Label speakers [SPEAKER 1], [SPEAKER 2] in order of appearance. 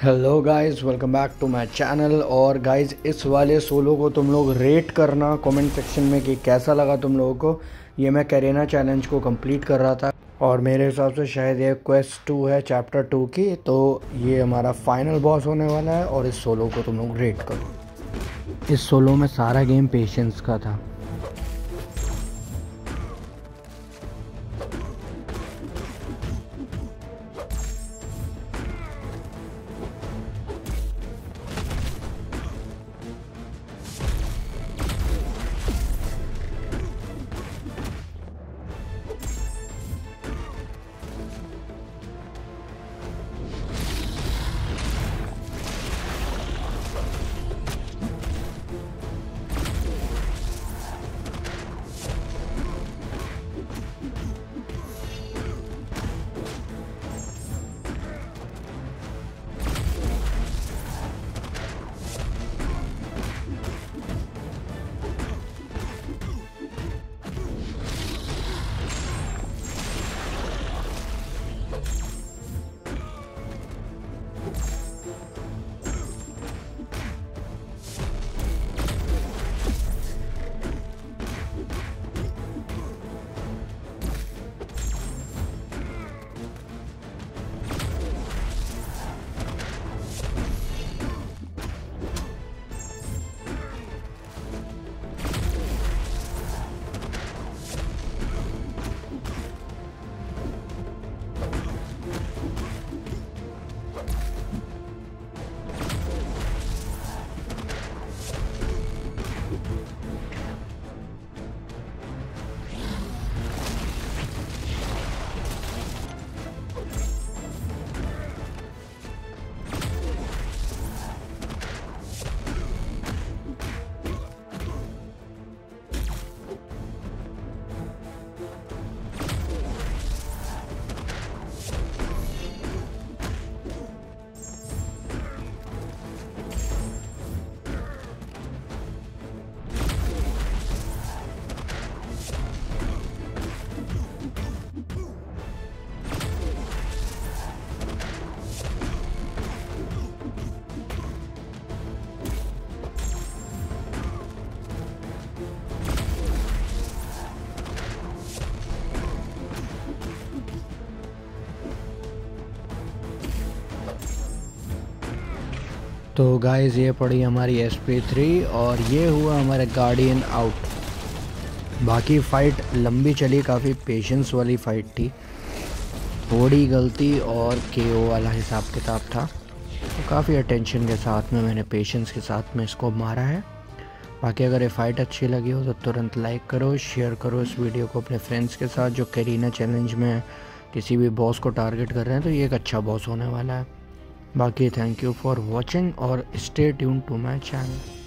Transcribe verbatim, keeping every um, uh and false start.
[SPEAKER 1] Hello guys, welcome back to my channel. और guys, इस वाले सोलो को तुम लोग रेट करना कमेंट सेक्शन में कि कैसा लगा तुम लोगों को। ये मैं कैरेना चैलेंज को कंप्लीट कर रहा था और मेरे हिसाब से शायद ये क्वेस्ट टू है चैप्टर टू की, तो ये हमारा फाइनल बॉस होने वाला है। और इस सोलो को तुम लोग रेट करो। इस सोलो में सारा गेम पेशेंस का था। तो गाइस, ये पड़ी हमारी एस पी थ्री और ये हुआ हमारा गार्डियन आउट। बाकी फ़ाइट लंबी चली, काफ़ी पेशेंस वाली फ़ाइट थी। थोड़ी गलती और केओ वाला हिसाब किताब था, तो काफ़ी अटेंशन के साथ में मैंने पेशेंस के साथ में इसको मारा है। बाकी अगर ये फ़ाइट अच्छी लगी हो तो तुरंत लाइक करो, शेयर करो इस वीडियो को अपने फ्रेंड्स के साथ जो कैरीना चैलेंज में किसी भी बॉस को टारगेट कर रहे हैं। तो ये एक अच्छा बॉस होने वाला है। बाकी थैंक यू फॉर वॉचिंग और stay tune to my channel.